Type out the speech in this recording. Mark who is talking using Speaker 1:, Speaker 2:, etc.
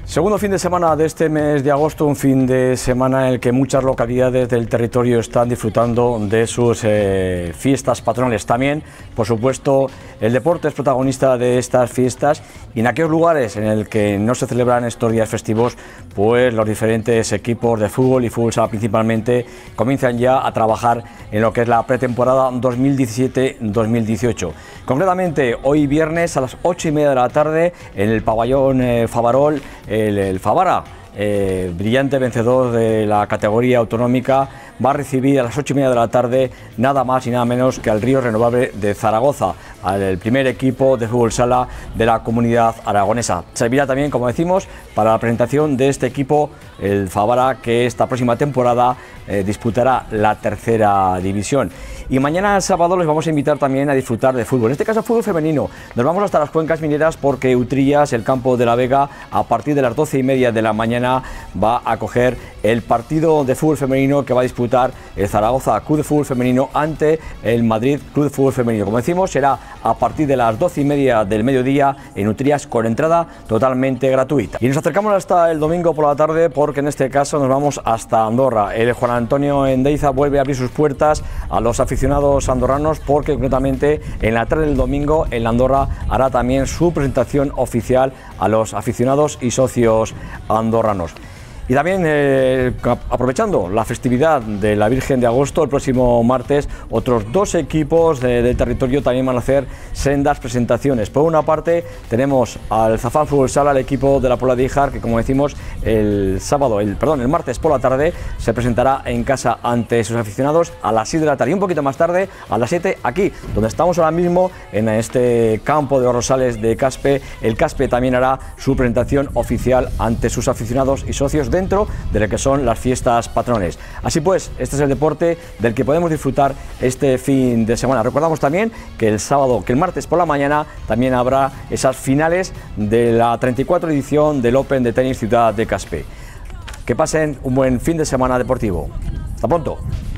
Speaker 1: Segundo fin de semana de este mes de agosto, un fin de semana en el que muchas localidades del territorio están disfrutando de sus fiestas patronales. También, por supuesto, el deporte es protagonista de estas fiestas y en aquellos lugares en el que no se celebran estos días festivos, pues los diferentes equipos de fútbol y fútbol sala principalmente comienzan ya a trabajar en lo que es la pretemporada 2017-2018. Concretamente, hoy viernes a las 8:30 de la tarde en el pabellón Favarol, el Favara, brillante vencedor de la categoría autonómica, va a recibir a las 8:30 de la tarde nada más y nada menos que al Río Renovable de Zaragoza, al primer equipo de fútbol sala de la comunidad aragonesa. Servirá también, como decimos, para la presentación de este equipo, el Favara, que esta próxima temporada disputará la tercera división. Y mañana sábado les vamos a invitar también a disfrutar de fútbol, en este caso fútbol femenino. Nos vamos hasta las Cuencas Mineras porque Utrillas, el campo de la Vega, a partir de las 12:30 de la mañana va a acoger el partido de fútbol femenino que va a disputar el Zaragoza Club de Fútbol Femenino ante el Madrid Club de Fútbol Femenino. Como decimos, será a partir de las 12:30 del mediodía en Utrillas, con entrada totalmente gratuita. Y nos acercamos hasta el domingo por la tarde porque en este caso nos vamos hasta Andorra. El Juan Antonio Endeiza vuelve a abrir sus puertas a los aficionados andorranos porque concretamente en la tarde del domingo en la Andorra hará también su presentación oficial a los aficionados y socios andorranos. Y también, aprovechando la festividad de la Virgen de Agosto, el próximo martes, otros dos equipos del territorio también van a hacer sendas presentaciones. Por una parte, tenemos al Zafán Fútbol Sala, el equipo de la Puebla de Ijar, que como decimos, el martes por la tarde, se presentará en casa ante sus aficionados a las 6 de la tarde. Y un poquito más tarde, a las 7, aquí, donde estamos ahora mismo, en este campo de los Rosales de Caspe. El Caspe también hará su presentación oficial ante sus aficionados y socios dentro de lo que son las fiestas patrones. Así pues, este es el deporte del que podemos disfrutar este fin de semana. Recordamos también que el martes por la mañana también habrá esas finales de la 34 edición del Open de Tenis Ciudad de Caspe. Que pasen un buen fin de semana deportivo. Hasta pronto.